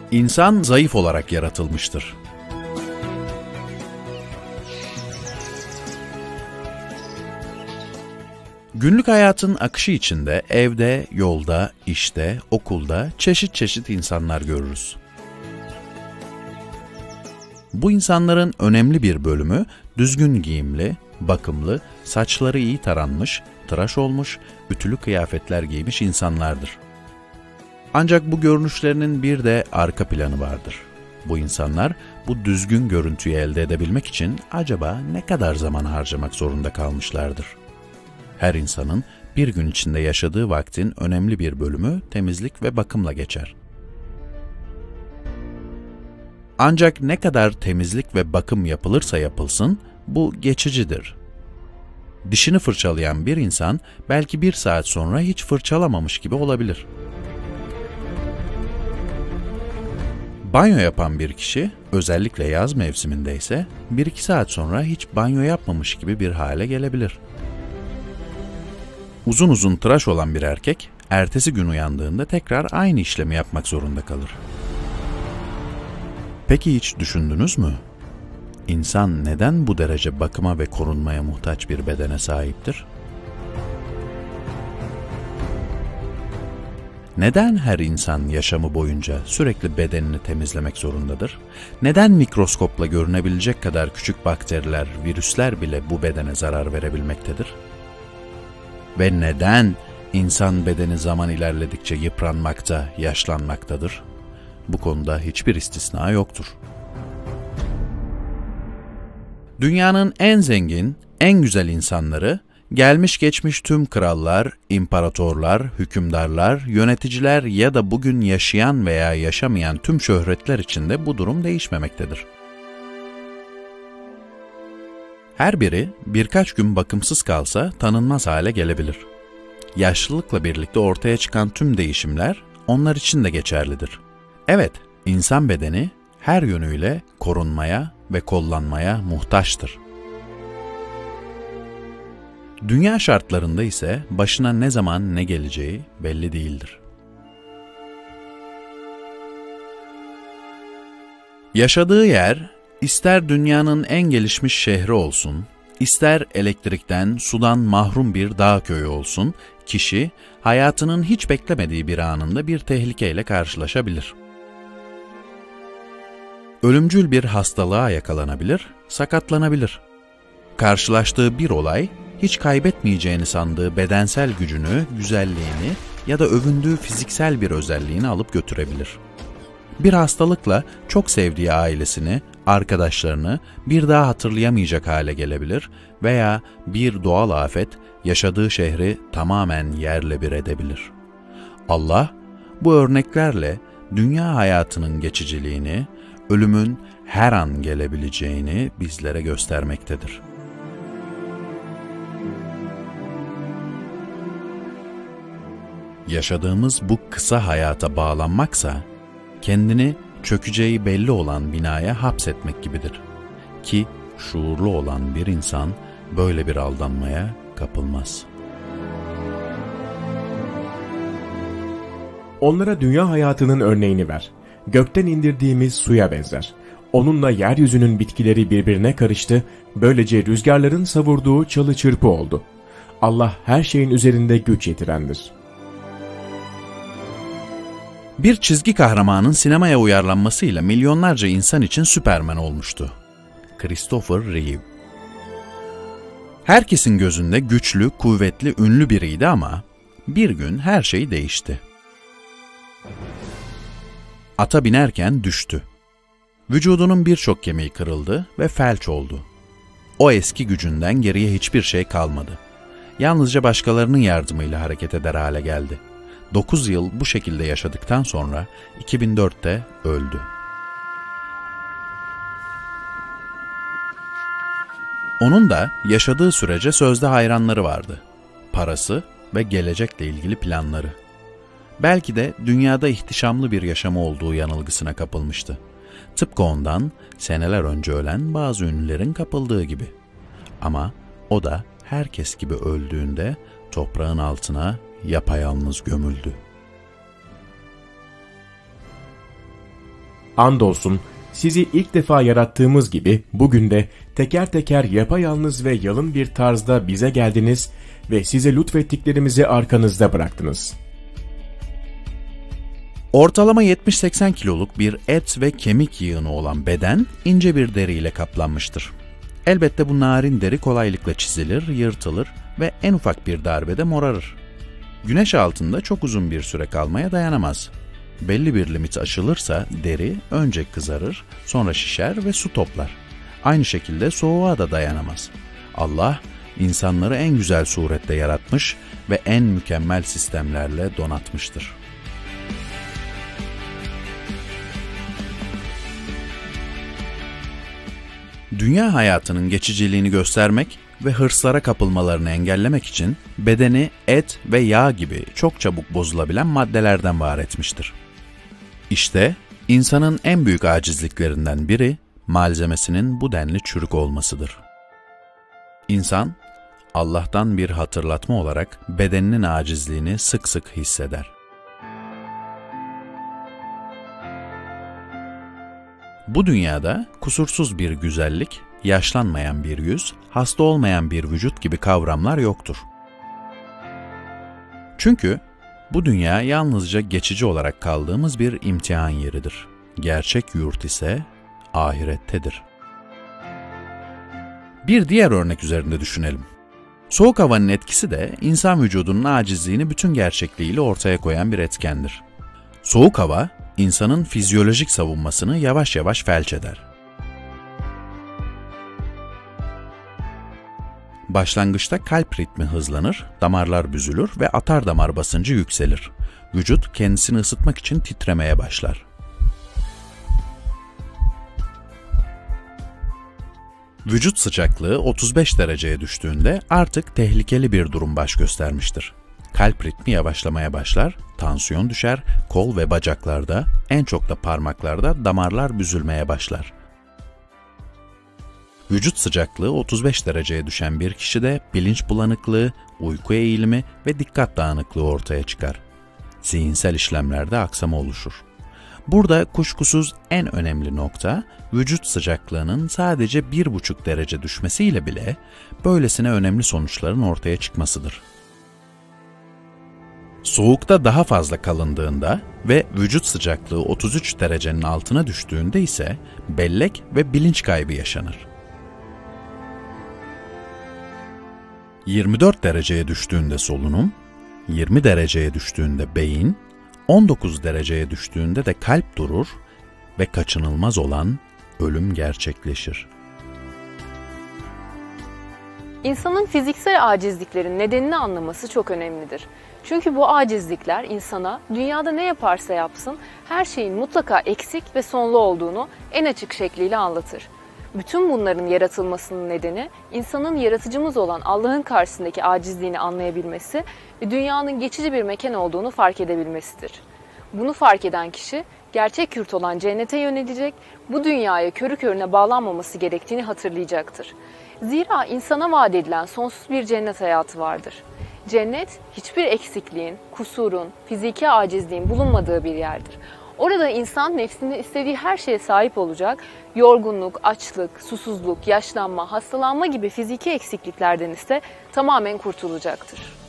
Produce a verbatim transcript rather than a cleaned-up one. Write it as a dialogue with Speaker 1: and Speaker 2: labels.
Speaker 1: İnsan zayıf olarak yaratılmıştır. Günlük hayatın akışı içinde evde, yolda, işte, okulda çeşit çeşit insanlar görürüz. Bu insanların önemli bir bölümü düzgün giyimli, bakımlı, saçları iyi taranmış, tıraş olmuş, ütülü kıyafetler giymiş insanlardır. Ancak bu görünüşlerinin bir de arka planı vardır. Bu insanlar bu düzgün görüntüyü elde edebilmek için acaba ne kadar zaman harcamak zorunda kalmışlardır? Her insanın bir gün içinde yaşadığı vaktin önemli bir bölümü temizlik ve bakımla geçer. Ancak ne kadar temizlik ve bakım yapılırsa yapılsın, bu geçicidir. Dişini fırçalayan bir insan belki bir saat sonra hiç fırçalamamış gibi olabilir. Banyo yapan bir kişi, özellikle yaz mevsiminde ise bir iki saat sonra hiç banyo yapmamış gibi bir hale gelebilir. Uzun uzun tıraş olan bir erkek, ertesi gün uyandığında tekrar aynı işlemi yapmak zorunda kalır. Peki hiç düşündünüz mü? İnsan neden bu derece bakıma ve korunmaya muhtaç bir bedene sahiptir? Neden her insan yaşamı boyunca sürekli bedenini temizlemek zorundadır? Neden mikroskopla görünebilecek kadar küçük bakteriler, virüsler bile bu bedene zarar verebilmektedir? Ve neden insan bedeni zaman ilerledikçe yıpranmakta, yaşlanmaktadır? Bu konuda hiçbir istisna yoktur. Dünyanın en zengin, en güzel insanları, gelmiş geçmiş tüm krallar, imparatorlar, hükümdarlar, yöneticiler ya da bugün yaşayan veya yaşamayan tüm şöhretler içinde bu durum değişmemektedir. Her biri birkaç gün bakımsız kalsa tanınmaz hale gelebilir. Yaşlılıkla birlikte ortaya çıkan tüm değişimler onlar için de geçerlidir. Evet, insan bedeni her yönüyle korunmaya ve kollanmaya muhtaçtır. Dünya şartlarında ise başına ne zaman ne geleceği belli değildir. Yaşadığı yer, ister dünyanın en gelişmiş şehri olsun, ister elektrikten, sudan mahrum bir dağ köyü olsun, kişi hayatının hiç beklemediği bir anında bir tehlikeyle karşılaşabilir. Ölümcül bir hastalığa yakalanabilir, sakatlanabilir. Karşılaştığı bir olay, hiç kaybetmeyeceğini sandığı bedensel gücünü, güzelliğini ya da övündüğü fiziksel bir özelliğini alıp götürebilir. Bir hastalıkla çok sevdiği ailesini, arkadaşlarını bir daha hatırlayamayacak hale gelebilir veya bir doğal afet yaşadığı şehri tamamen yerle bir edebilir. Allah bu örneklerle dünya hayatının geçiciliğini, ölümün her an gelebileceğini bizlere göstermektedir. Yaşadığımız bu kısa hayata bağlanmaksa, kendini çökeceği belli olan binaya hapsetmek gibidir. Ki şuurlu olan bir insan böyle bir aldanmaya kapılmaz.
Speaker 2: Onlara dünya hayatının örneğini ver. Gökten indirdiğimiz suya benzer. Onunla yeryüzünün bitkileri birbirine karıştı, böylece rüzgarların savurduğu çalı çırpı oldu. Allah her şeyin üzerinde güç yetirendir.
Speaker 1: Bir çizgi kahramanın sinemaya uyarlanmasıyla milyonlarca insan için Süperman olmuştu. Christopher Reeve. Herkesin gözünde güçlü, kuvvetli, ünlü biriydi ama bir gün her şey değişti. Ata binerken düştü. Vücudunun birçok kemiği kırıldı ve felç oldu. O eski gücünden geriye hiçbir şey kalmadı. Yalnızca başkalarının yardımıyla hareket eder hale geldi. dokuz yıl bu şekilde yaşadıktan sonra iki bin dörtte öldü. Onun da yaşadığı sürece sözde hayranları vardı. Parası ve gelecekle ilgili planları. Belki de dünyada ihtişamlı bir yaşamı olduğu yanılgısına kapılmıştı. Tıpkı ondan seneler önce ölen bazı ünlülerin kapıldığı gibi. Ama o da herkes gibi öldüğünde toprağın altına yapayalnız gömüldü.
Speaker 2: Andolsun sizi ilk defa yarattığımız gibi bugün de teker teker yapayalnız ve yalın bir tarzda bize geldiniz ve size lütfettiklerimizi arkanızda bıraktınız.
Speaker 1: Ortalama yetmiş seksen kiloluk bir et ve kemik yığını olan beden ince bir deriyle kaplanmıştır. Elbette bu narin deri kolaylıkla çizilir, yırtılır ve en ufak bir darbede morarır. Güneş altında çok uzun bir süre kalmaya dayanamaz. Belli bir limit aşılırsa deri önce kızarır, sonra şişer ve su toplar. Aynı şekilde soğuğa da dayanamaz. Allah, insanları en güzel surette yaratmış ve en mükemmel sistemlerle donatmıştır. Dünya hayatının geçiciliğini göstermek ve hırslara kapılmalarını engellemek için bedeni et ve yağ gibi çok çabuk bozulabilen maddelerden var etmiştir. İşte insanın en büyük acizliklerinden biri malzemesinin bu denli çürük olmasıdır. İnsan, Allah'tan bir hatırlatma olarak bedeninin acizliğini sık sık hisseder. Bu dünyada kusursuz bir güzellik, yaşlanmayan bir yüz, hasta olmayan bir vücut gibi kavramlar yoktur. Çünkü bu dünya yalnızca geçici olarak kaldığımız bir imtihan yeridir. Gerçek yurt ise ahirettedir. Bir diğer örnek üzerinde düşünelim. Soğuk havanın etkisi de insan vücudunun acizliğini bütün gerçekliğiyle ortaya koyan bir etkendir. Soğuk hava, insanın fizyolojik savunmasını yavaş yavaş felç eder. Başlangıçta kalp ritmi hızlanır, damarlar büzülür ve atar damar basıncı yükselir. Vücut kendisini ısıtmak için titremeye başlar. Vücut sıcaklığı otuz beş dereceye düştüğünde artık tehlikeli bir durum baş göstermiştir. Kalp ritmi yavaşlamaya başlar, tansiyon düşer, kol ve bacaklarda, en çok da parmaklarda damarlar büzülmeye başlar. Vücut sıcaklığı otuz beş dereceye düşen bir kişide bilinç bulanıklığı, uyku eğilimi ve dikkat dağınıklığı ortaya çıkar. Zihinsel işlemlerde aksama oluşur. Burada kuşkusuz en önemli nokta, vücut sıcaklığının sadece bir buçuk derece düşmesiyle bile böylesine önemli sonuçların ortaya çıkmasıdır. Soğukta daha fazla kalındığında ve vücut sıcaklığı otuz üç derecenin altına düştüğünde ise bellek ve bilinç kaybı yaşanır. yirmi dört dereceye düştüğünde solunum, yirmi dereceye düştüğünde beyin, on dokuz dereceye düştüğünde de kalp durur ve kaçınılmaz olan ölüm gerçekleşir.
Speaker 3: İnsanın fiziksel acizliklerin nedenini anlaması çok önemlidir. Çünkü bu acizlikler insana dünyada ne yaparsa yapsın her şeyin mutlaka eksik ve sonlu olduğunu en açık şekliyle anlatır. Bütün bunların yaratılmasının nedeni insanın yaratıcımız olan Allah'ın karşısındaki acizliğini anlayabilmesi ve dünyanın geçici bir mekan olduğunu fark edebilmesidir. Bunu fark eden kişi gerçek yurt olan cennete yönelecek, bu dünyaya körü körüne bağlanmaması gerektiğini hatırlayacaktır. Zira insana vaat edilen sonsuz bir cennet hayatı vardır. Cennet, hiçbir eksikliğin, kusurun, fiziki acizliğin bulunmadığı bir yerdir. Orada insan nefsinin istediği her şeye sahip olacak, yorgunluk, açlık, susuzluk, yaşlanma, hastalanma gibi fiziki eksikliklerden ise tamamen kurtulacaktır.